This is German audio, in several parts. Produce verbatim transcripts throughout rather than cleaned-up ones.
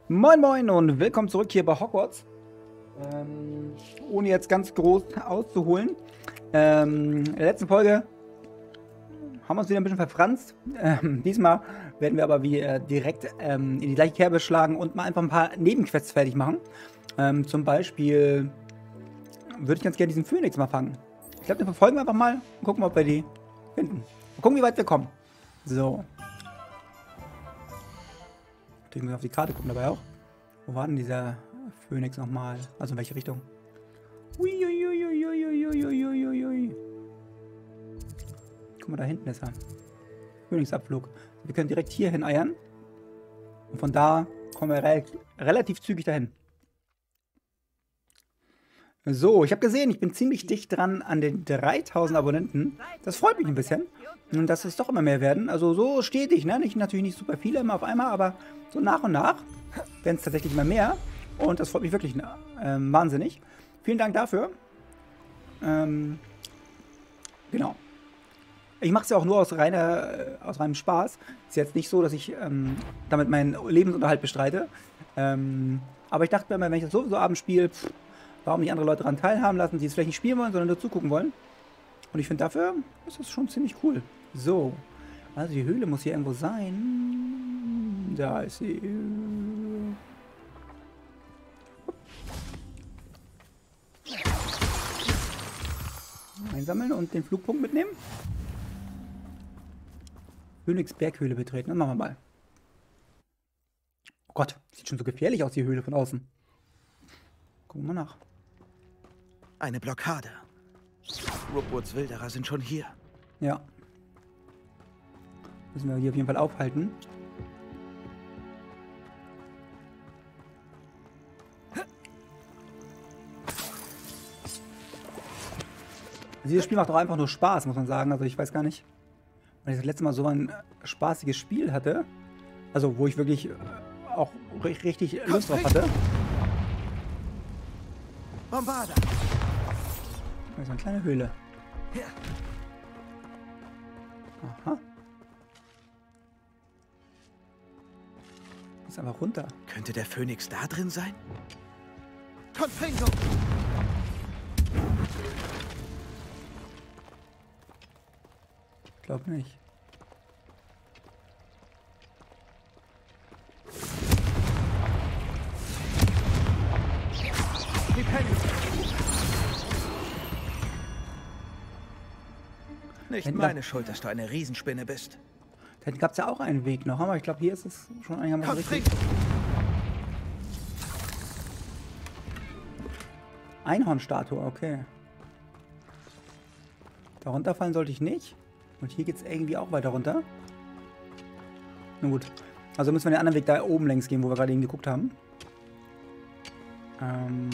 Moin Moin und willkommen zurück hier bei Hogwarts. Ähm, ohne jetzt ganz groß auszuholen. Ähm, in der letzten Folge haben wir uns wieder ein bisschen verfranst. Ähm, diesmal werden wir aber wieder direkt ähm, in die gleiche Kerbe schlagen und mal einfach ein paar Nebenquests fertig machen. Ähm, zum Beispiel würde ich ganz gerne diesen Phönix mal fangen. Ich glaube, den verfolgen wir einfach mal und gucken, ob wir die finden. Mal gucken, wie weit wir kommen. So. Ich muss auf die Karte gucken dabei auch. Wo war denn dieser Phönix nochmal? Also in welche Richtung? Uiuiuiuiuiuiuiuiui. Guck mal, da hinten ist er. Phönixabflug. Wir können direkt hier hin eiern. Und von da kommen wir re relativ zügig dahin. So, ich habe gesehen, ich bin ziemlich dicht dran an den dreitausend Abonnenten. Das freut mich ein bisschen. Und dass es doch immer mehr werden. Also so stetig, ne? Nicht, natürlich nicht super viele immer auf einmal, aber so nach und nach werden es tatsächlich immer mehr. Und das freut mich wirklich ähm, wahnsinnig. Vielen Dank dafür. Ähm, genau. Ich mache es ja auch nur aus, reiner, aus reinem Spaß. Ist jetzt nicht so, dass ich ähm, damit meinen Lebensunterhalt bestreite. Ähm, aber ich dachte mir immer, wenn ich das sowieso abends spiele, pff, warum nicht andere Leute daran teilhaben lassen, die es vielleicht nicht spielen wollen, sondern nur zugucken wollen. Und ich finde, dafür ist das schon ziemlich cool. So. Also die Höhle muss hier irgendwo sein. Da ist sie. Einsammeln und den Flugpunkt mitnehmen. Phönix Berghöhle betreten. Dann machen wir mal. Oh Gott, sieht schon so gefährlich aus, die Höhle von außen. Gucken wir mal nach. Eine Blockade. Rookwoods Wilderer sind schon hier. Ja. Müssen wir hier auf jeden Fall aufhalten. Also dieses Spiel macht auch einfach nur Spaß, muss man sagen. Also ich weiß gar nicht, weil ich das letzte Mal so ein spaßiges Spiel hatte. Also wo ich wirklich auch richtig Lust drauf hatte. Bombarda! Das ist eine kleine Höhle. Aha. Ist einfach runter. Könnte der Phönix da drin sein? Confringo! Ich glaube nicht. Nicht Händler. meine Schuld, dass du eine Riesenspinne bist. Da gab es ja auch einen Weg noch, aber ich glaube, hier ist es schon einigermaßen richtig. Einhornstatue, okay. Da runterfallen sollte ich nicht. Und hier geht es irgendwie auch weiter runter. Na gut. Also müssen wir den anderen Weg da oben längs gehen, wo wir gerade eben geguckt haben. Ähm...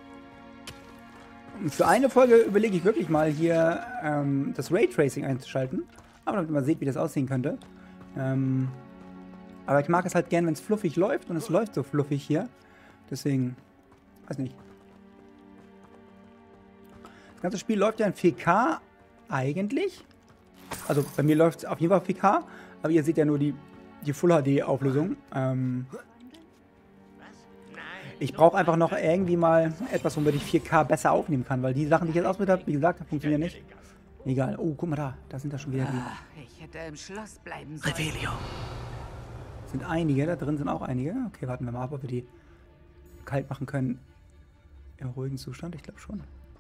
Für eine Folge überlege ich wirklich mal hier ähm, das Raytracing einzuschalten. Aber damit man sieht, wie das aussehen könnte. Ähm, aber ich mag es halt gern, wenn es fluffig läuft. Und es läuft so fluffig hier. Deswegen, weiß nicht. Das ganze Spiel läuft ja in vier K eigentlich. Also bei mir läuft es auf jeden Fall vier K. Aber ihr seht ja nur die, die Full H D Auflösung. Ähm, Ich brauche einfach noch irgendwie mal etwas, womit ich vier K besser aufnehmen kann, weil die Sachen, die ich jetzt ausprobiert habe, wie gesagt, das funktioniert nicht. Egal. Oh, guck mal da. Da sind da schon wieder die. Ah, ich hätte im Schloss bleiben sollen. Revelio. Sind einige. Da drin sind auch einige. Okay, warten wir mal ab, ob wir die kalt machen können. Im ruhigen Zustand. Ich glaube schon.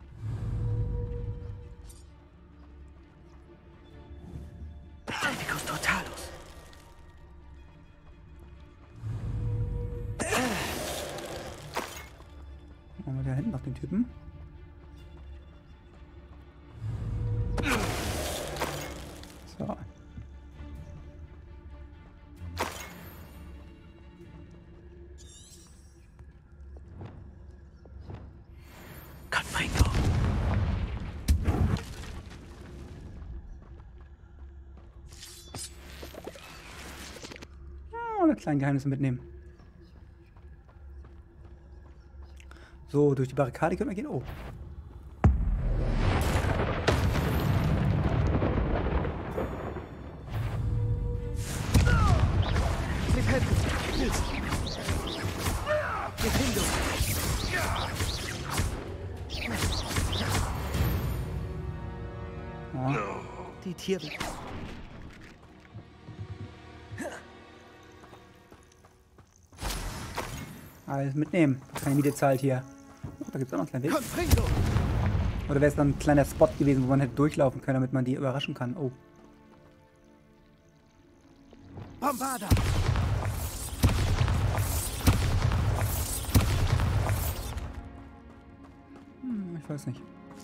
Bestellicus Totalus. Machen wir da hinten noch den Typen. So. Confringo. Oh, eine kleine Geheimnisse mitnehmen. So, durch die Barrikade können wir gehen. Oh. Die Tiere... Alles mitnehmen. Keine Miete zahlt hier. Oh, da gibt es auch noch einen kleinen Weg. Confringo! Oder wäre es dann ein kleiner Spot gewesen, wo man hätte durchlaufen können, damit man die überraschen kann. Oh. Bombarda! Hm, ich weiß nicht.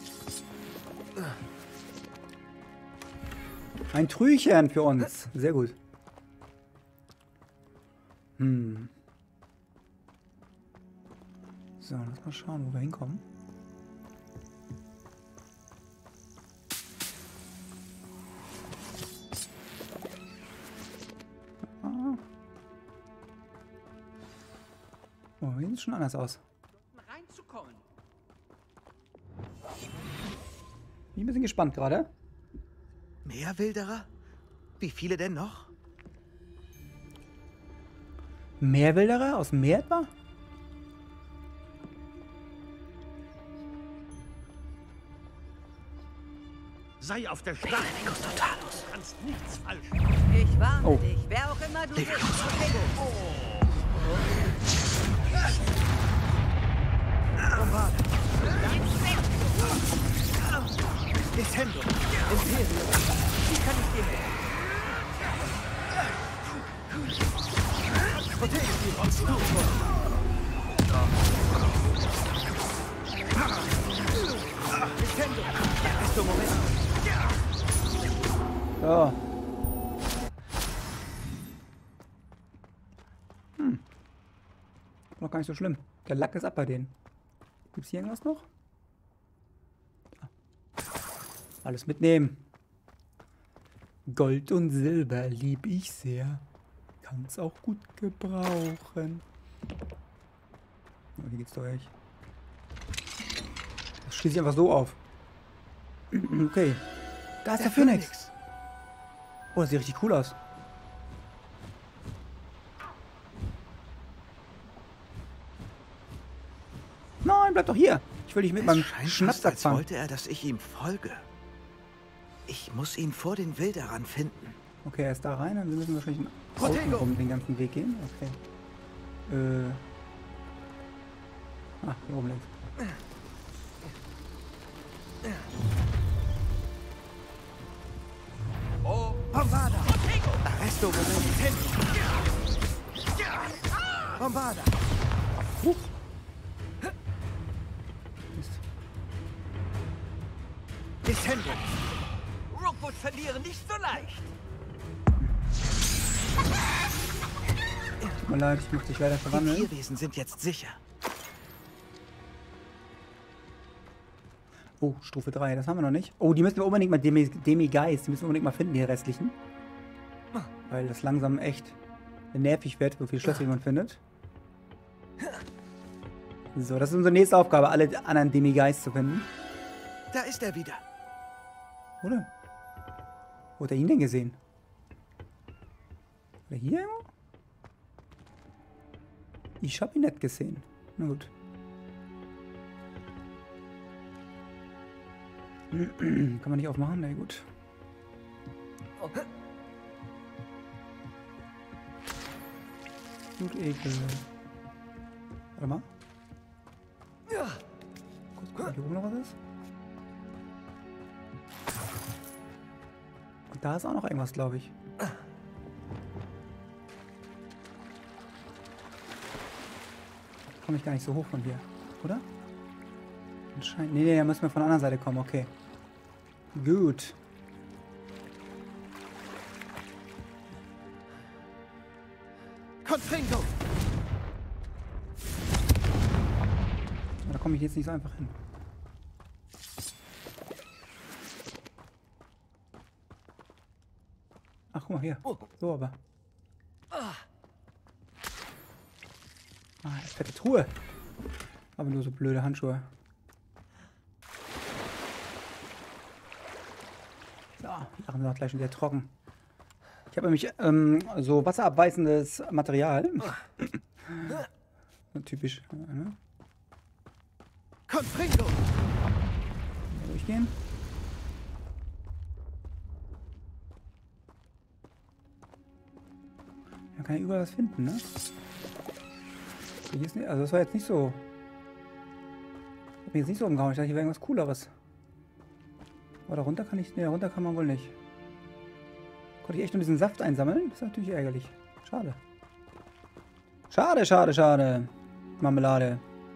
Ein Trüchen für uns. Sehr gut. Hm. So, lass mal schauen, wo wir hinkommen. Ah. Oh, hier sieht es schon anders aus. Reinzukommen. Bin ein bisschen gespannt gerade. Mehr Wilderer? Wie viele denn noch? Mehr Wilderer? Aus dem Meer etwa? Sei auf der Schlacht. Totalus. Du kannst nichts falsch. Ich warne Oh. dich, wer auch immer du bist. Bombarda! Nintendo! Imperium! Wie kann ich dir helfen? Protegio Obscuro! Nintendo! Esto momento! So. Hm. Noch gar nicht so schlimm. Der Lack ist ab bei denen. Gibt's hier irgendwas noch? Ja. Alles mitnehmen. Gold und Silber lieb ich sehr. Kann's auch gut gebrauchen. Oh, hier geht's durch. Das schließe ich einfach so auf. Okay. Da ist der, der Phönix. Phönix. Oh, das sieht richtig cool aus. Nein, bleib doch hier. Ich will dich mit Es meinem scheint Schnaps fast, als abfangen. wollte er, dass ich ihm folge. Ich muss ihn vor den Wilderern finden. Okay, er ist da rein, dann müssen wir wahrscheinlich Protego. außen rum den ganzen Weg gehen. Okay. Äh. Ah, hier oben links. Oh, Bombarda! Arresto Momento! Bombarda! Huch. Mist. Nintendo! Rookwood verlieren nicht so leicht. Tut mir leid, ich muss dich leider Die verwandeln. Tierwesen sind jetzt sicher. Oh, Stufe drei, das haben wir noch nicht. Oh, die müssen wir unbedingt mal, Demi, Demi-Geist, die müssen wir unbedingt mal finden, die restlichen. Weil das langsam echt nervig wird, so viele Schlösser, wie man findet. So, das ist unsere nächste Aufgabe, alle anderen Demi-Geist zu finden. Da ist er wieder. Oder? Wo hat er ihn denn gesehen? Oder hier? Ich hab ihn nicht gesehen. Na gut. Kann man nicht aufmachen? Na gut. Gut, Ekel. Warte mal. Kurz gucken, ob hier oben noch was ist. Und da ist auch noch irgendwas, glaube ich. Komme ich gar nicht so hoch von hier, oder? Anscheinend. Nee, nee, da müssen wir von der anderen Seite kommen, okay. Gut. Confringo! Da komme ich jetzt nicht so einfach hin. Ach, guck mal hier. So aber. Ah, fette Truhe. Aber nur so blöde Handschuhe. So, die Sachen sind auch gleich schon sehr trocken. Ich habe nämlich ähm, so wasserabweisendes Material. Typisch. Ne? Confringo! Durchgehen. Man kann ja überall was finden, ne? Hier ist nicht, also das war jetzt nicht so... Ich hab mich jetzt nicht so umgehauen. Ich dachte, hier wäre irgendwas Cooleres. Aber da runter kann ich... Ne, da runter kann man wohl nicht. Konnte ich echt nur diesen Saft einsammeln? Das ist natürlich ärgerlich. Schade. Schade, schade, schade. Marmelade.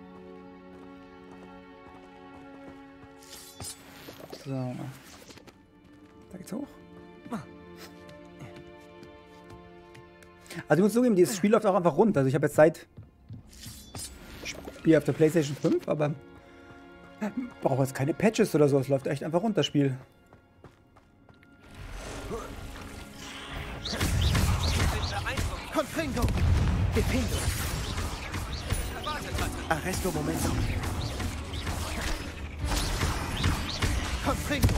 So. Da geht's hoch. Also ich muss zugeben, dieses Spiel läuft auch einfach rund. Also ich habe jetzt seit... Ich spiele auf der PlayStation fünf, aber... brauche jetzt keine Patches oder so. Es läuft echt einfach rund, das Spiel. Confringo! Defindo! Arresto momento! Confringo!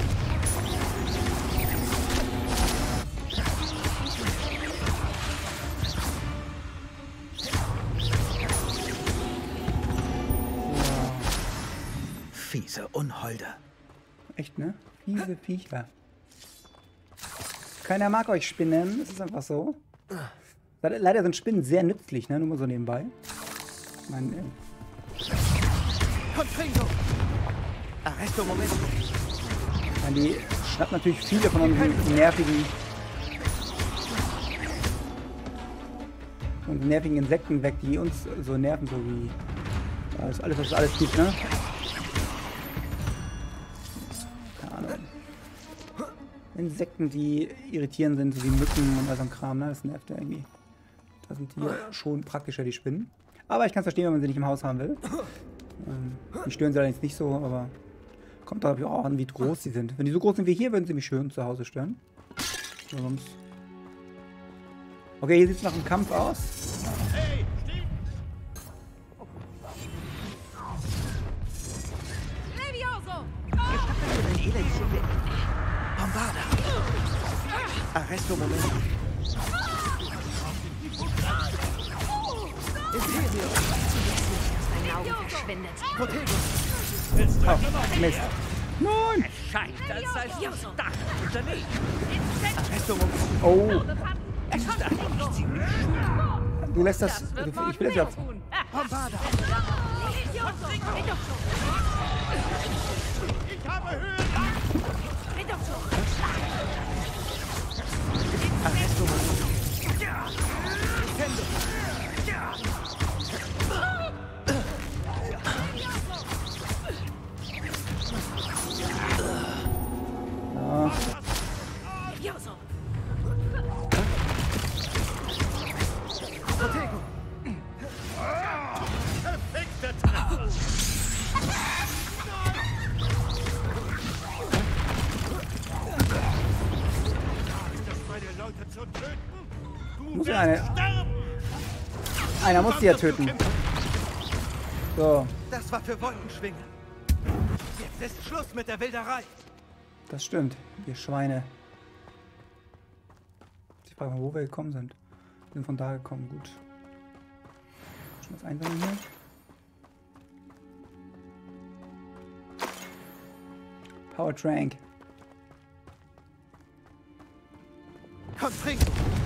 Fiese Unholde. Echt, ne? Fiese Viecher. Keiner mag euch Spinnen. Das ist einfach so. Leider sind Spinnen sehr nützlich, ne? Nur mal so nebenbei. Ich meine, äh, Confringo! Arresto momento! ich meine, die schnappen natürlich viele von unseren nervigen... und nervigen Insekten weg, die uns so nerven, so wie... alles, alles was es alles gibt, ne? Keine Ahnung. Insekten, die irritierend sind, so wie Mücken und all so ein Kram, ne? Das nervt ja irgendwie. Da sind hier schon praktischer, die Spinnen. Aber ich kann es verstehen, wenn man sie nicht im Haus haben will. Ähm, die stören sie allerdings nicht so, aber kommt da auch an, wie groß sie sind. Wenn die so groß sind wie hier, würden sie mich schön zu Hause stören. So, sonst. Okay, hier sieht es nach einem Kampf aus. Hey, still! Levioso! Bombarda! Arresto momento! Imperio! Dein Auge verschwindet. Protego! Oh, Mist. Nein! Scheint, als sei es das Dach unterlegen. Arresto momento! Oh, Es ist eigentlich ziemlich du lässt das... Du, ich will das ja... Bombarda! Ich habe Höhe! Arresto momento! Ja. Protego! Perfekter Treffer! Ist das meine Leute zu töten? Du Muss ja wirst eine- sterben! Einer muss sie ja töten. So, Das war für Wolkenschwingen. Jetzt ist Schluss mit der Wilderei. das stimmt. Ihr Schweine. Ich frage mal, wo wir gekommen sind. Wir sind von da gekommen, gut. Schon was einsammeln hier. Power Trank. Confringo!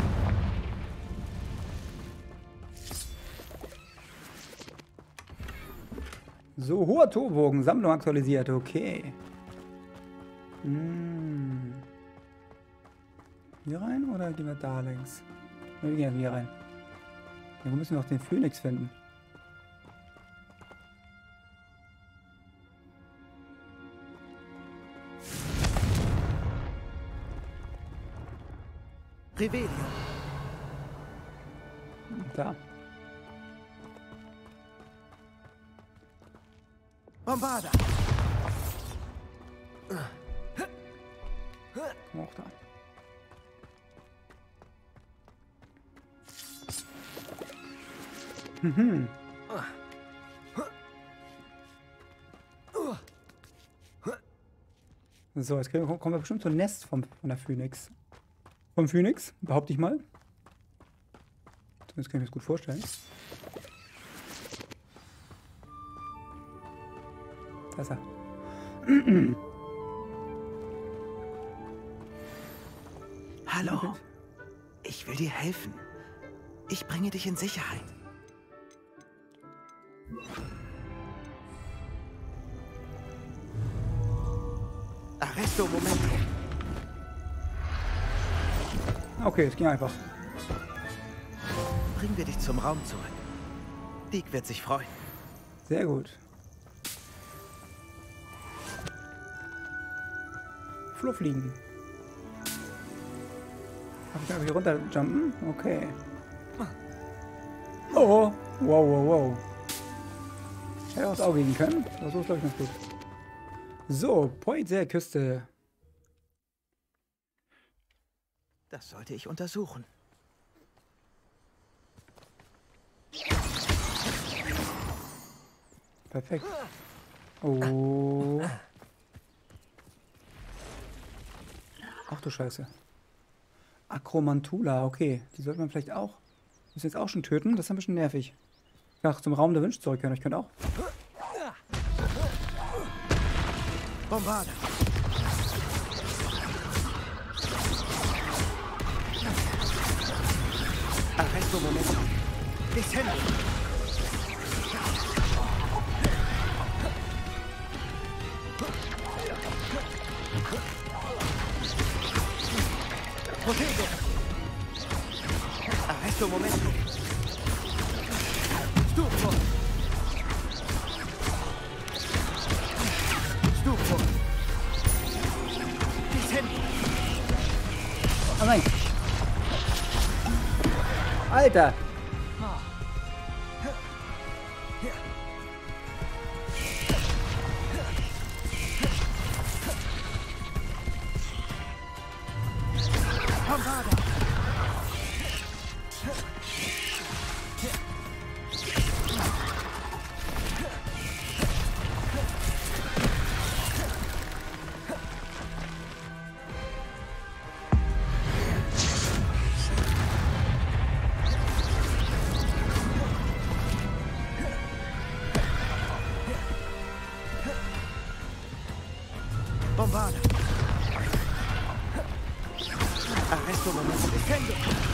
So, hoher Torbogen, Sammlung aktualisiert, okay. Hm. Hier rein oder gehen wir da längs? Wir gehen hier rein. Ja, wo müssen wir auch den Phönix finden? Revelio! Da. Bombarda! Auch da. Mhm. So, jetzt kriegen wir, kommen wir bestimmt zum Nest vom, von der Phönix. Vom Phönix, behaupte ich mal. Zumindest kann ich mir das gut vorstellen. Da ist er. Hallo. Ich will dir helfen. Ich bringe dich in Sicherheit. Arresto Momentum. Okay, es ging einfach. Bringen wir dich zum Raum zurück. Deke wird sich freuen. Sehr gut. Flur fliegen. Hab ich irgendwie runterjumpen? Okay. Oh, wow, wow, wow. Hätte auch ins Auge gehen können. Aber so ist, glaube ich, ganz gut. So, Point der Küste. Das sollte ich untersuchen. Perfekt. Oh. Ach du Scheiße. Akromantula, okay. Die sollte man vielleicht auch. Müssen jetzt auch schon töten. Das ist ein bisschen nervig. Ach, zum Raum der Wünsche zurück können. Ich könnte auch. Bombarde. Arresto Momentum. Descendo. Protego. Arresto Momentum. Stufo. Stufo. Descendo. Oh nein. Alter. Bombarda. Bombarda. Arresto Momentum. Descendo.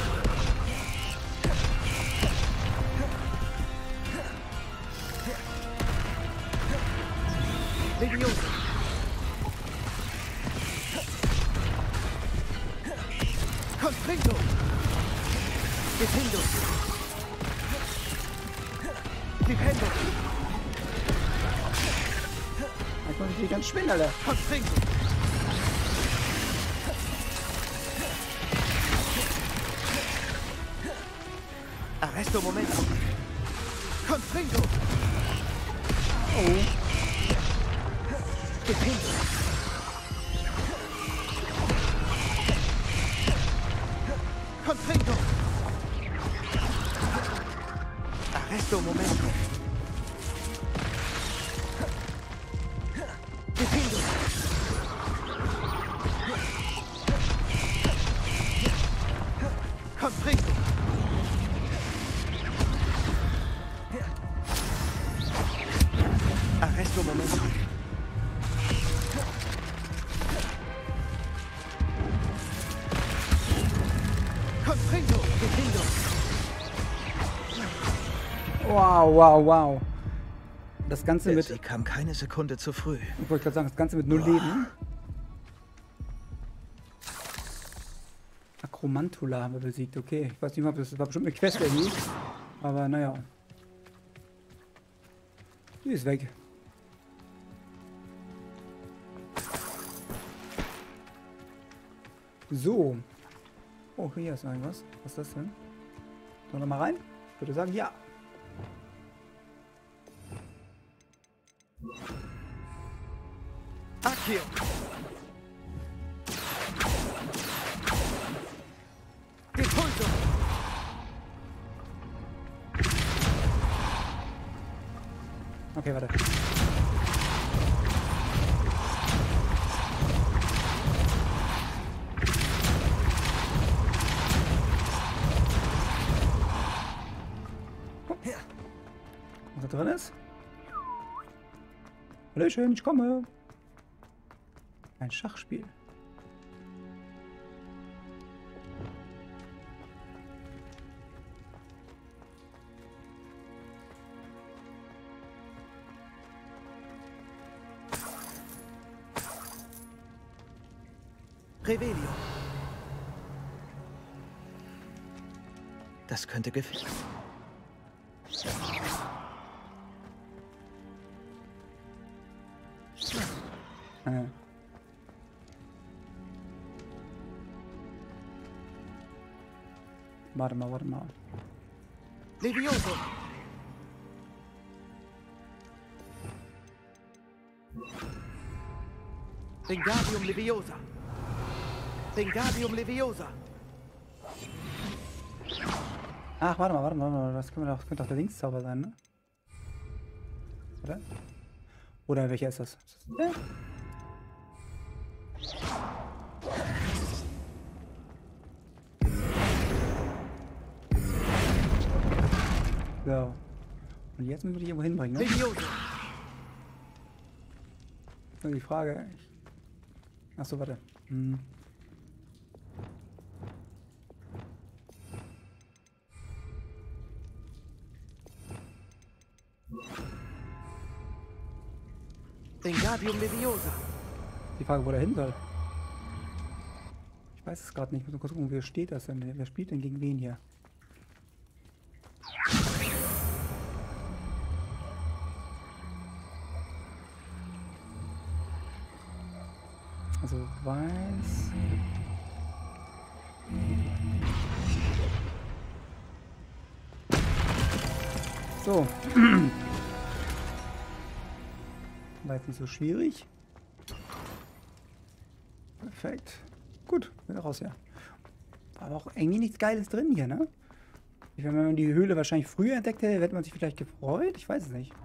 Levioso. Constricto. Defendo. Defendo. Ich muss mich ganz schwindern, Alter. Constricto. Arresto Momentum. Constricto. Oh. Defendo. Constricto. Arresto Momentum. Defendo. Constricto. Arresto Momentum. Constricto. Defendo. Wow, wow, wow. Das Ganze mit... Sie kam keine Sekunde zu früh. Ich wollte gerade sagen, das Ganze mit null Leben. Akromantula haben wir besiegt, okay. Ich weiß nicht, ob das war bestimmt eine Quest irgendwie. Aber naja. Die ist weg. So. Oh, hier ist noch irgendwas. Was ist das denn? Sollen wir noch mal rein? Ich würde sagen, ja. Akio. Depulso. Okay, warte. Was da drin ist? Hallöchen, ich komme. Ein Schachspiel. Revelio. Das könnte gefährlich. Äh. Warte mal, warte mal. Levioso. Wingardium Leviosa. Wingardium Leviosa. Ach, warte mal, warte mal, warte mal. Das könnte doch, könnte doch der Linkszauber sein, ne? Oder? Oder welcher ist das? Ja. So. Und jetzt müssen wir dich irgendwo hinbringen, ne? Leviosa. Nur die Frage. Achso, warte. Hm. Wingardium Leviosa. Die Frage, wo der hin soll. Ich weiß es gerade nicht. Ich muss mal kurz gucken, wer steht das denn? Wer spielt denn gegen wen hier? Also weiß. So. War jetzt nicht so schwierig. Perfekt. Gut, wieder raus, ja. War aber auch irgendwie nichts Geiles drin hier, ne? Wenn man die Höhle wahrscheinlich früher entdeckt hätte, hätte man sich vielleicht gefreut. Ich weiß es nicht.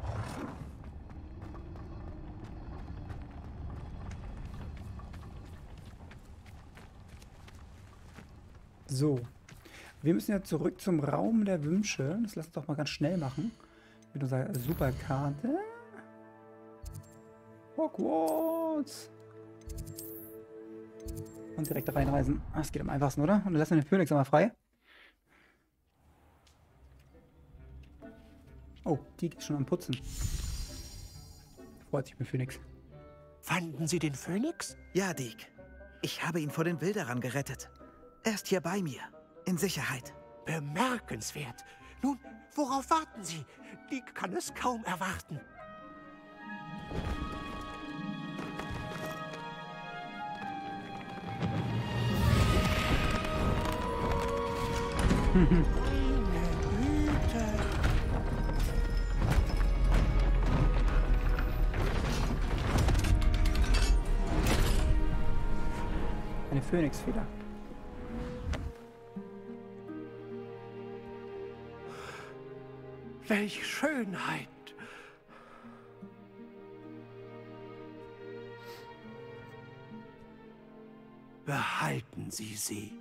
So. Wir müssen ja zurück zum Raum der Wünsche. Das lass uns doch mal ganz schnell machen. Mit unserer Superkarte. Hogwarts. Und direkt reinreisen. Ah, das geht am einfachsten, oder? Und dann lassen wir den Phönix einmal frei. Oh, die ist schon am Putzen. Freut sich mit Phönix. Fanden Sie den Phönix? Ja, Deek. Ich habe ihn vor den Wilderern gerettet. Er ist hier bei mir. In Sicherheit. Bemerkenswert. Nun, worauf warten Sie? Deek kann es kaum erwarten. Meine Güte. Eine Phönixfeder. Welch Schönheit. Behalten Sie sie.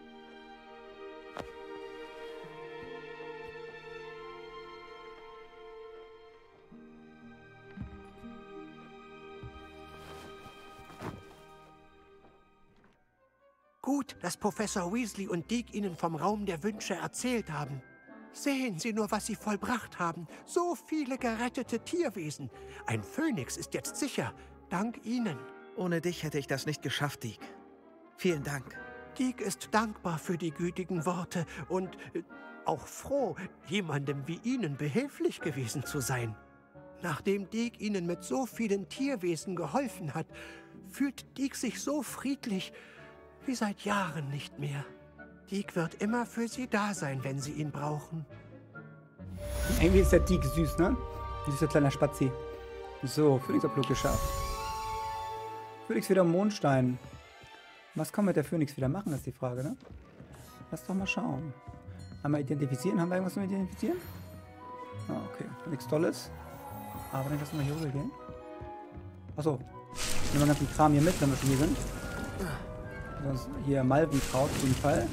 Gut, dass Professor Weasley und Deek Ihnen vom Raum der Wünsche erzählt haben. Sehen Sie nur, was Sie vollbracht haben. So viele gerettete Tierwesen. Ein Phönix ist jetzt sicher, dank Ihnen. Ohne dich hätte ich das nicht geschafft, Deek. Vielen Dank. Deek ist dankbar für die gütigen Worte und äh, auch froh, jemandem wie Ihnen behilflich gewesen zu sein. Nachdem Deek Ihnen mit so vielen Tierwesen geholfen hat, fühlt Deek sich so friedlich wie seit Jahren nicht mehr. Deek wird immer für Sie da sein, wenn Sie ihn brauchen. Irgendwie ist der Deek süß, ne? Süßer kleiner Spazi. So, Phönixabflug geschafft. Phönix wieder Mondstein. Was kann man mit der Phönix wieder machen, ist die Frage, ne? Lass doch mal schauen. Einmal identifizieren. Haben wir irgendwas zum Identifizieren? Ah, okay. Nichts Tolles. Aber dann lassen wir hier rüber gehen. Achso. Nehmen wir ganzen Kram hier mit, wenn wir schon hier sind. Sonst hier Malvenkraut auf jeden Fall.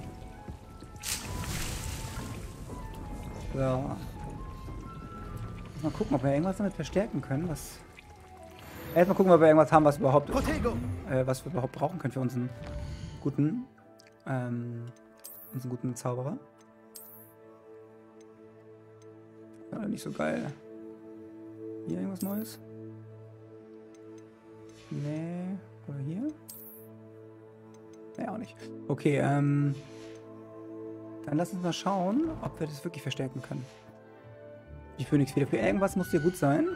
So. Mal gucken, ob wir irgendwas damit verstärken können. Was. Erstmal gucken, ob wir irgendwas haben, was wir überhaupt, äh, was wir überhaupt brauchen können für unseren guten, ähm, unseren guten Zauberer. Ja, nicht so geil. Hier irgendwas Neues? Nee. Oder hier? Naja, auch nicht. Okay, ähm... dann lass uns mal schauen, ob wir das wirklich verstärken können. Die Phönixfeder. Für irgendwas muss hier gut sein.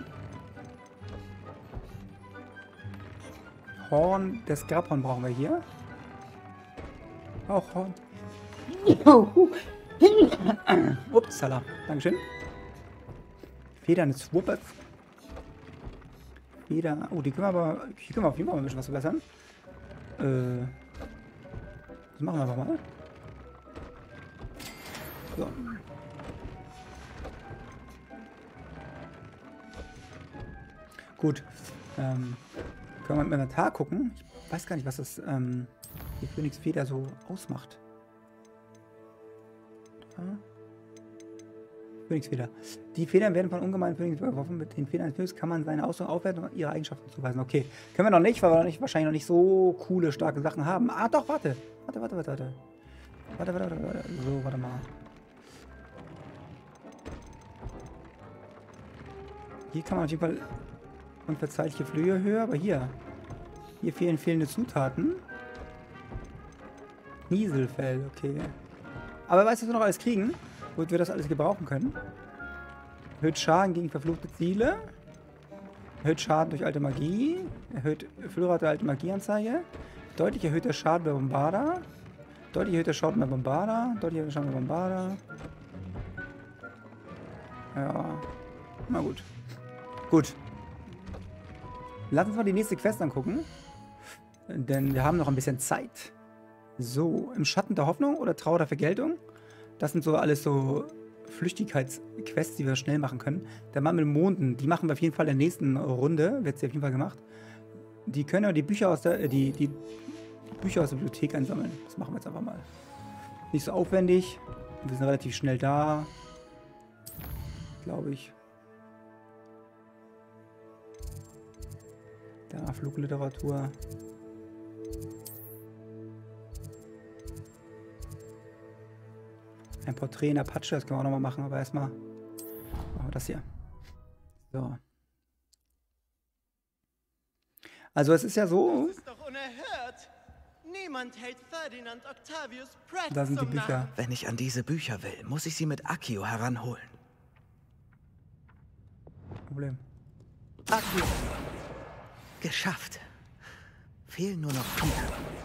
Horn, das Grabhorn brauchen wir hier. Auch Horn. Upsala. Dankeschön. Federn des Wuppers. Feder. Oh, die können wir aber. Hier können wir auf jeden Fall mal ein bisschen was verbessern. Äh. Das machen wir einfach mal. So. Gut. Ähm. Können wir im Inventar gucken. Ich weiß gar nicht, was das, ähm, die Phönixfeder so ausmacht. Ja. Phönixfeder. Die Federn werden von ungemeinen Phönix überworfen. Mit den Federn des Phönix kann man seine Ausdauer aufwerten und ihre Eigenschaften zuweisen. Okay. Können wir noch nicht, weil wir noch nicht, wahrscheinlich noch nicht so coole, starke Sachen haben. Ah, doch, warte. Warte, warte, warte, warte. Warte, warte, warte, warte. So, warte mal. Hier kann man auf jeden Fall unverzeihliche Flüge höher, aber hier. Hier fehlen fehlende Zutaten. Nieselfell, okay. Aber weißt du, was wir noch alles kriegen? Womit wir das alles gebrauchen können? Erhöht Schaden gegen verfluchte Ziele. Erhöht Schaden durch alte Magie. Erhöht Füllrate alte Magieanzeige. Deutlich erhöhter Schaden bei Bombarda. Deutlich erhöhter Schaden bei Bombarda. Deutlich erhöhter Schaden bei Bombarda. Ja. Na gut. Gut. Lass uns mal die nächste Quest angucken. Denn wir haben noch ein bisschen Zeit. So, im Schatten der Hoffnung oder Trauer der Vergeltung. Das sind so alles so Flüchtigkeitsquests, die wir schnell machen können. Der Mann mit den Monden, die machen wir auf jeden Fall in der nächsten Runde. Wird sie auf jeden Fall gemacht. Die können ja die Bücher aus der, die, die Bücher aus der Bibliothek einsammeln. Das machen wir jetzt einfach mal. Nicht so aufwendig. Wir sind relativ schnell da. Glaube ich. Da, Flugliteratur. Ein Porträt in Apache, das können wir auch nochmal machen, aber erstmal machen wir das hier. So. Also es ist ja so. Das ist doch unerhört. Niemand hält Ferdinand Octavius Pratt Da sind die zum Bücher. Narren. Wenn ich an diese Bücher will, muss ich sie mit Accio heranholen. Problem. Accio! Geschafft. Fehlen nur noch vier.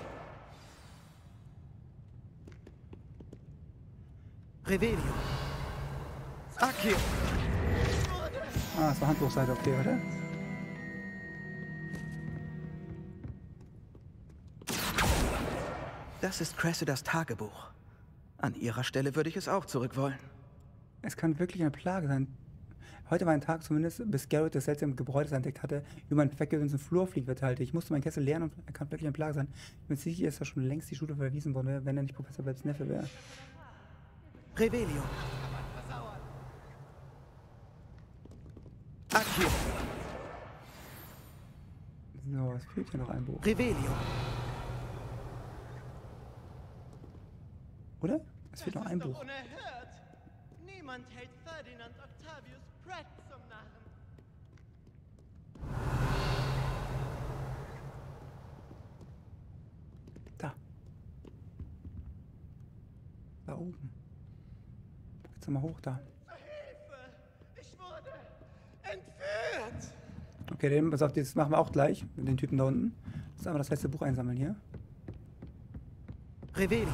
Revelio. Accio! Ah, das war Handbuchseite, okay, warte. Das ist Cressidas Tagebuch. An ihrer Stelle würde ich es auch zurück wollen. Es kann wirklich eine Plage sein. Heute war ein Tag zumindest, bis Garrett das seltsame Gebäude entdeckt hatte, wie man Fecke in den Flur fliegt, verteilte. Ich musste meinen Kessel leeren und er kann wirklich eine Plage sein. Ich bin sicher, dass er schon längst die Schule verwiesen wurde, wenn er nicht Professor Webbs Neffe wäre. Revelio. Accio. So, es fehlt hier noch ein Buch. Revelio. Oder? Es fehlt Das noch ein ist doch Buch. unerhört. Niemand hält Ferdinand Octavius Pratt zum Narren. Da. Da oben. Jetzt mal hoch da. Hilfe! Ich wurde entführt! Okay, den, pass auf, das machen wir auch gleich mit den Typen da unten. Das ist einmal das letzte Buch einsammeln hier. Revelio.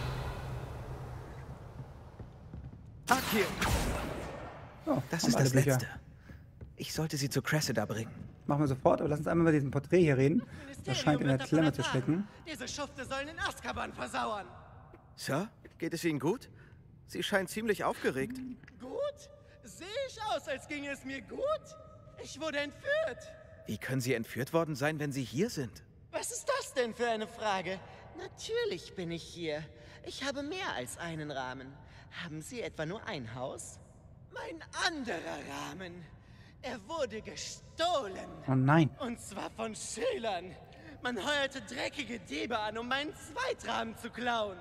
Accio. Oh, Das haben ist alle das Bücher. Letzte. Ich sollte sie zu Cressida bringen. Machen wir sofort, aber lass uns einmal über diesen Porträt hier reden. Das scheint in der wird davon Klemme zu erfahren. stecken. Diese Schufte sollen in Azkaban versauern. Sir, geht es Ihnen gut? Sie scheint ziemlich aufgeregt. Gut? Sehe ich aus, als ginge es mir gut? Ich wurde entführt. Wie können Sie entführt worden sein, wenn Sie hier sind? Was ist das denn für eine Frage? Natürlich bin ich hier. Ich habe mehr als einen Rahmen. Haben Sie etwa nur ein Haus? Mein anderer Rahmen. Er wurde gestohlen. Oh nein. Und zwar von Schülern. Man heuerte dreckige Diebe an, um meinen Zweitrahmen zu klauen.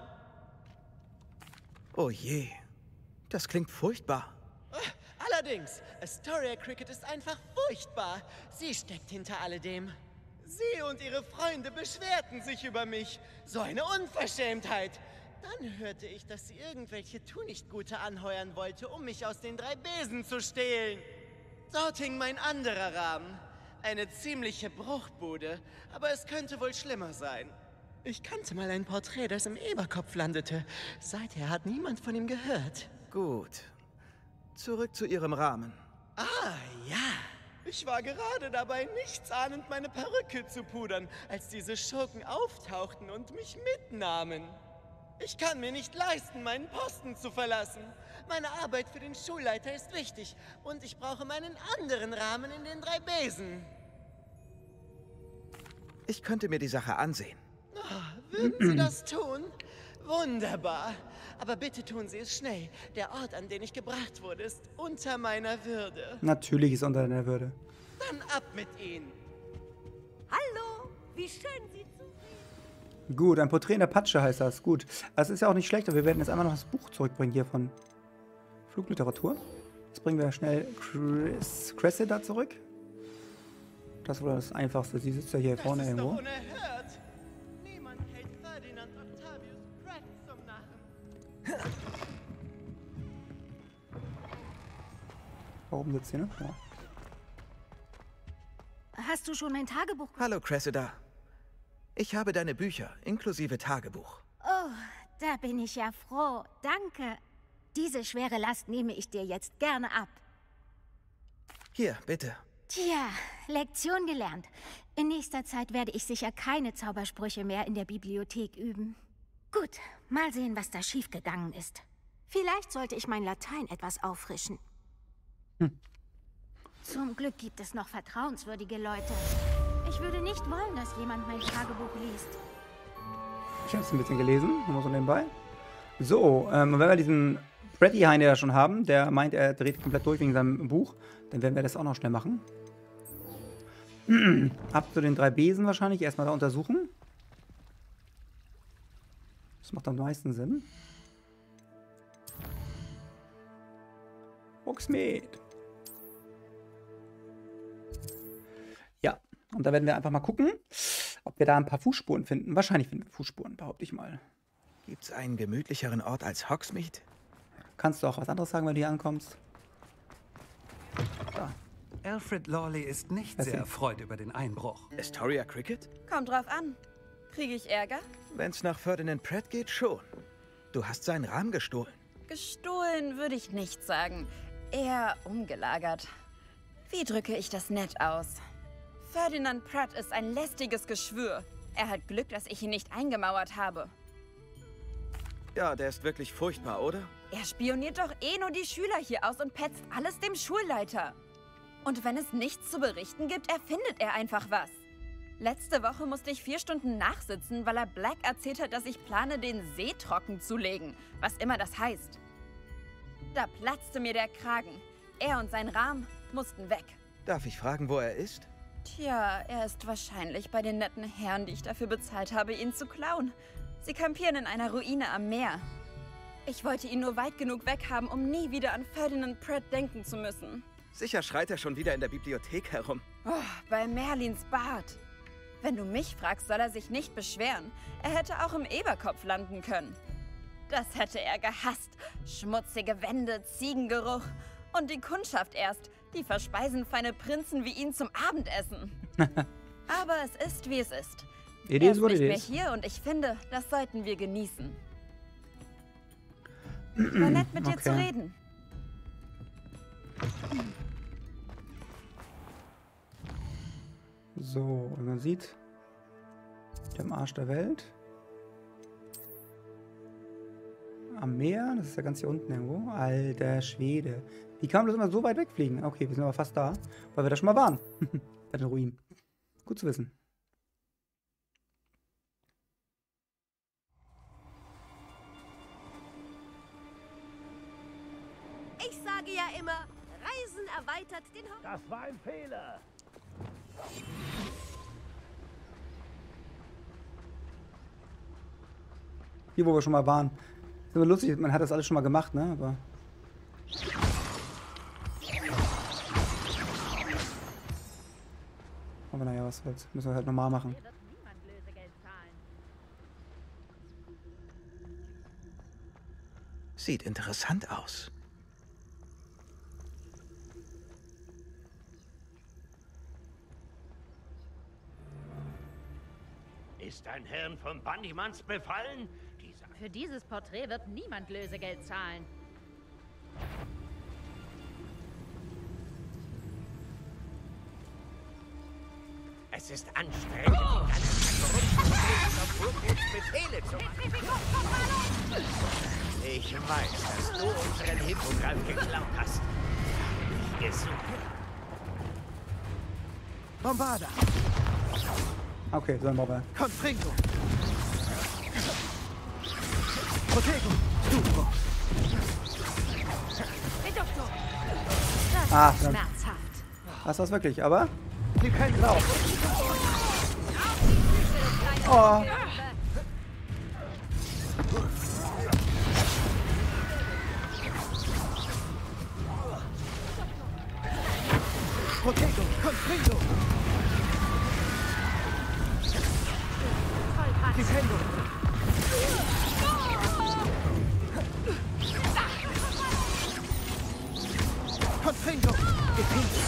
Oh je. Das klingt furchtbar. Allerdings, Astoria Cricket ist einfach furchtbar. Sie steckt hinter alledem. Sie und ihre Freunde beschwerten sich über mich. So eine Unverschämtheit. Dann hörte ich, dass sie irgendwelche Tunichtgute anheuern wollte, um mich aus den drei Besen zu stehlen. Dort hing mein anderer Rahmen. Eine ziemliche Bruchbude, aber es könnte wohl schlimmer sein. Ich kannte mal ein Porträt, das im Eberkopf landete. Seither hat niemand von ihm gehört. Gut. Zurück zu Ihrem Rahmen. Ah, ja. Ich war gerade dabei, nichtsahnend meine Perücke zu pudern, als diese Schurken auftauchten und mich mitnahmen. Ich kann mir nicht leisten, meinen Posten zu verlassen. Meine Arbeit für den Schulleiter ist wichtig und ich brauche meinen anderen Rahmen in den drei Besen. Ich könnte mir die Sache ansehen. Oh, würden Sie das tun? Wunderbar. Aber bitte tun Sie es schnell. Der Ort, an den ich gebracht wurde, ist unter meiner Würde. Natürlich ist unter deiner Würde. Dann ab mit Ihnen. Hallo, wie schön Sie zu sehen. Gut, ein Porträt in der Patsche heißt das. Gut. Das ist ja auch nicht schlecht, aber wir werden jetzt einmal noch das Buch zurückbringen hier von Flugliteratur. Jetzt bringen wir schnell Chris Cressida zurück. Das war das Einfachste. Sie sitzt ja hier vorne Das ist irgendwo. doch unerhört. Niemand hält Ferdinand Octavius Pratt zum Narren. Warum sitzt sie, ne? Ja. Hast du schon mein Tagebuch? Hallo, Cressida. Ich habe deine Bücher, inklusive Tagebuch. Oh, da bin ich ja froh. Danke. Diese schwere Last nehme ich dir jetzt gerne ab. Hier, bitte. Tja, Lektion gelernt. In nächster Zeit werde ich sicher keine Zaubersprüche mehr in der Bibliothek üben. Gut, mal sehen, was da schiefgegangen ist. Vielleicht sollte ich mein Latein etwas auffrischen. Hm. Zum Glück gibt es noch vertrauenswürdige Leute. Ich würde nicht wollen, dass jemand mein Tagebuch liest. Ich habe es ein bisschen gelesen, nur so nebenbei. So, ähm, wenn wir diesen Freddy Hein ja schon haben, der meint, er dreht komplett durch wegen seinem Buch, dann werden wir das auch noch schnell machen. Ab zu den drei Besen wahrscheinlich erstmal da untersuchen. Das macht am meisten Sinn. Hogsmeade. Ja, und da werden wir einfach mal gucken, ob wir da ein paar Fußspuren finden. Wahrscheinlich finden wir Fußspuren, behaupte ich mal. Gibt's einen gemütlicheren Ort als Hogsmeade? Kannst du auch was anderes sagen, wenn du hier ankommst? Da. Alfred Lawley ist nicht Was sehr denn? erfreut über den Einbruch. Astoria Cricket? Kommt drauf an. Kriege ich Ärger? Wenn's nach Ferdinand Pratt geht, schon. Du hast seinen Rahmen gestohlen. Gestohlen würde ich nicht sagen. Eher umgelagert. Wie drücke ich das nett aus? Ferdinand Pratt ist ein lästiges Geschwür. Er hat Glück, dass ich ihn nicht eingemauert habe. Ja, der ist wirklich furchtbar, oder? Er spioniert doch eh nur die Schüler hier aus und petzt alles dem Schulleiter. Und wenn es nichts zu berichten gibt, erfindet er einfach was. Letzte Woche musste ich vier Stunden nachsitzen, weil er Black erzählt hat, dass ich plane, den See trocken zu legen. Was immer das heißt. Da platzte mir der Kragen. Er und sein Rahmen mussten weg. Darf ich fragen, wo er ist? Tja, er ist wahrscheinlich bei den netten Herren, die ich dafür bezahlt habe, ihn zu klauen. Sie kampieren in einer Ruine am Meer. Ich wollte ihn nur weit genug weghaben, um nie wieder an Ferdinand Pratt denken zu müssen. Sicher schreit er schon wieder in der Bibliothek herum. Oh, bei Merlins Bart. Wenn du mich fragst, soll er sich nicht beschweren. Er hätte auch im Eberkopf landen können. Das hätte er gehasst. Schmutzige Wände, Ziegengeruch. Und die Kundschaft erst. Die verspeisen feine Prinzen wie ihn zum Abendessen. Aber es ist, wie es ist. Idee Er ist, ist wo nicht die mehr ist. hier und ich finde, das sollten wir genießen. War nett mit dir zu Okay. reden. So, und man sieht, der am Arsch der Welt. Am Meer, das ist ja ganz hier unten irgendwo. Alter Schwede. Wie kann man das immer so weit wegfliegen? Okay, wir sind aber fast da, weil wir da schon mal waren. Bei den Ruinen. Gut zu wissen. Ich sage ja immer, Reisen erweitert den Horizont. Das war ein Fehler. Hier, wo wir schon mal waren. Ist immer lustig, man hat das alles schon mal gemacht, ne? Aber. Aber naja, was soll's. Müssen wir halt normal machen. Sieht interessant aus. Ist ein Hirn von Bandimans befallen? Dieser Für dieses Porträt wird niemand Lösegeld zahlen. Es ist anstrengend, die ganze Zeit auf Urkuts Befehle zu machen. Ich weiß, dass du unseren Hippogreif geklaut hast. Ich gesucht. Bombarda! Okay, so ein Mobber. Confringo! Protego! Stufo! Reduktor! Ah, Das dann- ist schmerzhaft. Das war's wirklich, aber... Sie können raus! Oh, Protego! Confringo! Difendo! Confringo! Difendo!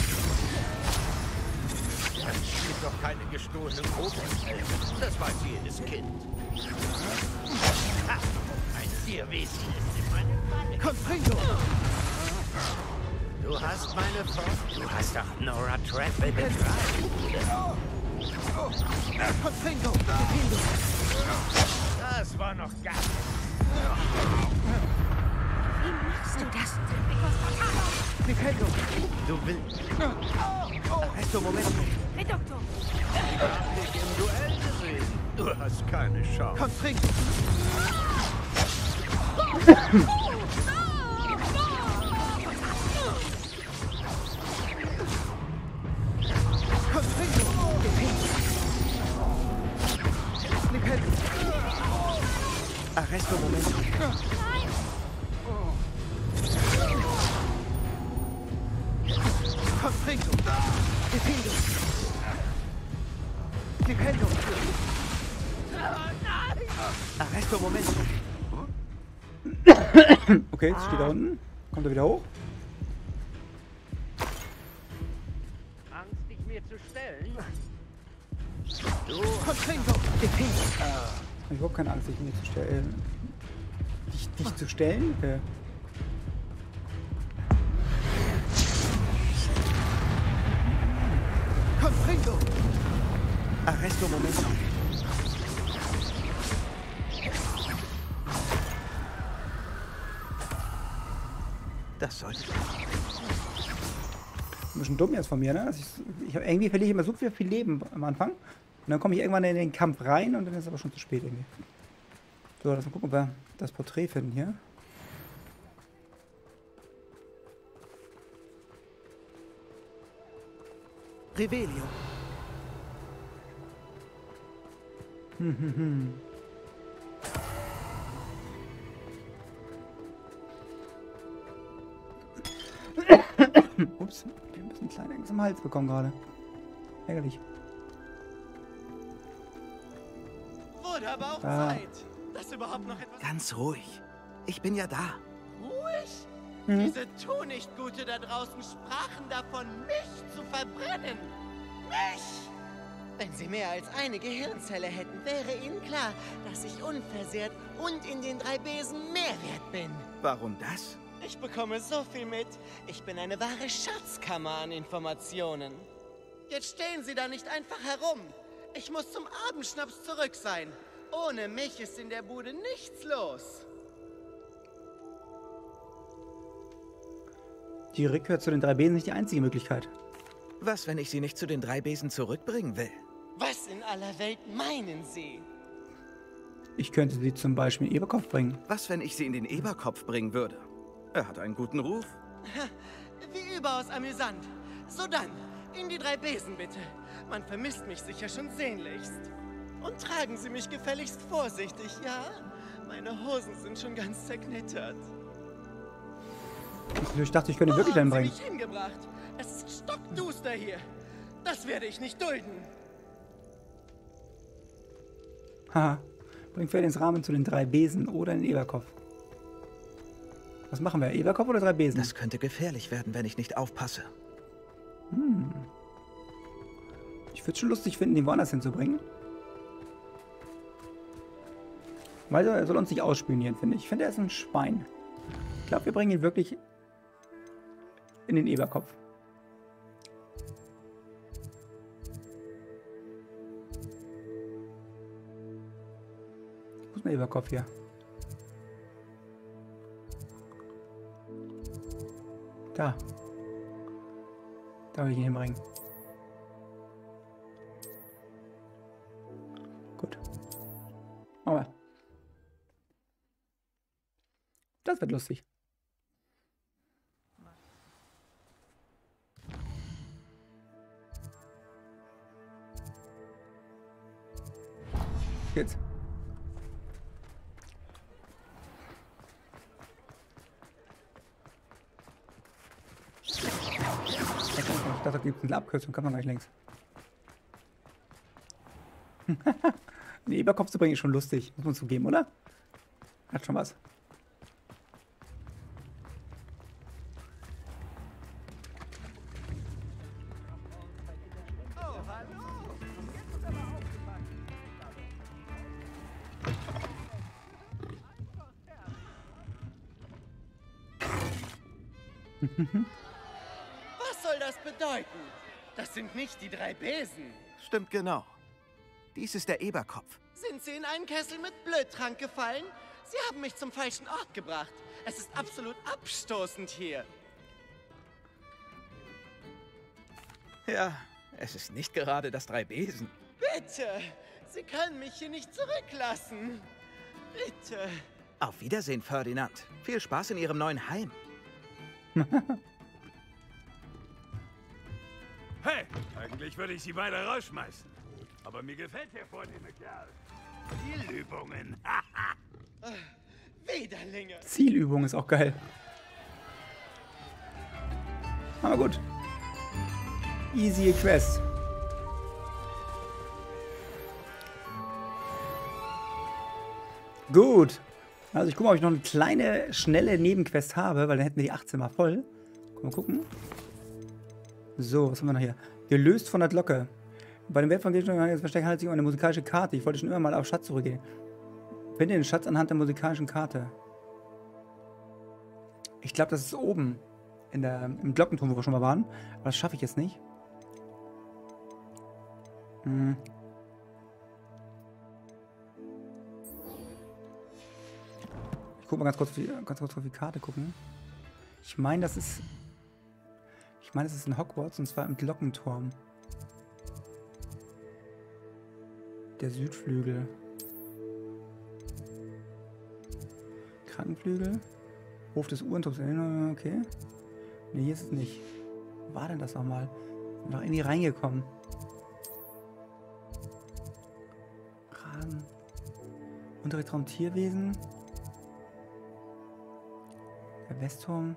Es gibt doch keine gestohlenen Großeltern. Das weiß jedes Kind. Ha! Ein Tierwesen ist in meinem Falle. Confringo! Du hast meine Frau. Du hast doch Nora Trample betragen. Confringo! Difendo! Das war noch gar nicht. Wie machst du das? Difendo! Du willst Arresto Momento! Reduktor! dich im Duell gesehen. Du hast keine Chance. Confringo! Confringo! Difendo! Difendo! Arresto Momento! Confringo! Difendo! Difendo! Arresto Momento! okay, jetzt steht da unten. Kommt er wieder hoch? Angst, dich mir zu stellen? Confringo! Difendo! Ich habe überhaupt keine Angst, dich mir zu stellen. Dich, dich zu stellen? Okay. Confringo! Arresto Momento! Das sollte... Ein bisschen dumm jetzt von mir, ne? Also ich, ich hab, irgendwie verliere ich immer so viel, viel Leben am Anfang. Und dann komme ich irgendwann in den Kampf rein und dann ist es aber schon zu spät irgendwie. So, lass mal gucken, ob wir das Porträt finden hier. Revelio! Hm, hm, hm. Ups, ich bin ein bisschen klein Angst im Hals bekommen gerade. Ärgerlich. Wurde aber auch Ah. Zeit, dass überhaupt noch etwas... Ganz ruhig. Ich bin ja da. Ruhig? Mhm. Diese Tunichtgute da draußen sprachen davon, mich zu verbrennen. Mich! Wenn sie mehr als eine Gehirnzelle hätten, wäre ihnen klar, dass ich unversehrt und in den drei Besen mehr wert bin. Warum das? Ich bekomme so viel mit. Ich bin eine wahre Schatzkammer an Informationen. Jetzt stehen Sie da nicht einfach herum. Ich muss zum Abendschnaps zurück sein. Ohne mich ist in der Bude nichts los. Die Rückkehr zu den drei Besen ist nicht die einzige Möglichkeit. Was, wenn ich sie nicht zu den drei Besen zurückbringen will? Was in aller Welt meinen Sie? Ich könnte sie zum Beispiel in den Eberkopf bringen. Was, wenn ich sie in den Eberkopf bringen würde? Er hat einen guten Ruf. Wie überaus amüsant. So dann, in die drei Besen bitte. Man vermisst mich sicher schon sehnlichst. Und tragen Sie mich gefälligst vorsichtig, ja? Meine Hosen sind schon ganz zerknittert. Ich dachte, ich könnte ihn Wo wirklich haben dann Sie bringen. mich hingebracht? Es ist stockduster hier. Das werde ich nicht dulden. Haha. Bring Pferd ins Rahmen zu den drei Besen oder den Eberkopf. Was machen wir? Eberkopf oder drei Besen? Das könnte gefährlich werden, wenn ich nicht aufpasse. Hm. Ich würde es schon lustig finden, den woanders hinzubringen. Weil er soll uns nicht ausspionieren, finde ich. Ich finde, er ist ein Schwein. Ich glaube, wir bringen ihn wirklich in den Eberkopf. Wo ist mein Eberkopf hier? Da. Da will ich ihn hinbringen. Gut. Aber das wird lustig. Jetzt. Ich dachte, da gibt es eine Abkürzung, kann man gleich längs. Den Eberkopf zu bringen ist schon lustig, muss man zugeben, oder? Hat schon was. Was soll das bedeuten? Das sind nicht die drei Besen. Stimmt genau. Dies ist der Eberkopf. Sind Sie in einen Kessel mit Blödtrank gefallen? Sie haben mich zum falschen Ort gebracht. Es ist absolut abstoßend hier. Ja, es ist nicht gerade das drei Besen. Bitte! Sie können mich hier nicht zurücklassen. Bitte! Auf Wiedersehen, Ferdinand. Viel Spaß in Ihrem neuen Heim. Hey, eigentlich würde ich Sie beide rausschmeißen. Aber mir gefällt der vornehme Kerl. Zielübungen. Widerlinge. Zielübung ist auch geil. Aber gut. Easy Quest. Gut. Also ich gucke mal, ob ich noch eine kleine, schnelle Nebenquest habe, weil dann hätten wir die achtzehn mal voll. Mal gucken. So, was haben wir noch hier? Gelöst von der Glocke. Bei dem Wert von Gegenständen versteckt handelt sich um eine musikalische Karte. Ich wollte schon immer mal auf Schatz zurückgehen. Finde den Schatz anhand der musikalischen Karte. Ich glaube, das ist oben. In der, im Glockenturm, wo wir schon mal waren. Aber das schaffe ich jetzt nicht. Hm. Ich gucke mal ganz kurz, wie, ganz kurz auf die Karte gucken. Ich meine, das ist... Ich meine, das ist in Hogwarts, und zwar im Glockenturm. Der Südflügel. Krankenflügel. Hof des Uhrenturms. Okay. Ne, hier ist es nicht. Wo war denn das nochmal? Sind wir doch irgendwie reingekommen. Ragen. Unterrichtsraum Tierwesen. Der Westturm.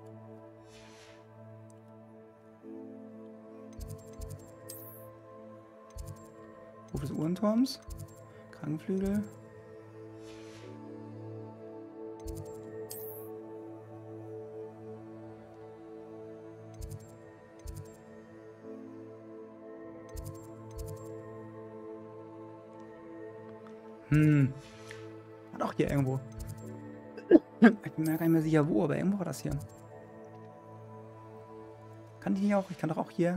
Hof des Uhrenturms. Krankenflügel. Hm. War doch hier irgendwo. Ich bin mir gar nicht mehr sicher wo, aber irgendwo war das hier. Kann ich nicht auch? Ich kann doch auch hier.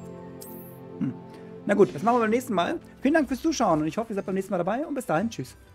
Hm. Na gut, das machen wir beim nächsten Mal. Vielen Dank fürs Zuschauen und ich hoffe, ihr seid beim nächsten Mal dabei und bis dahin. Tschüss.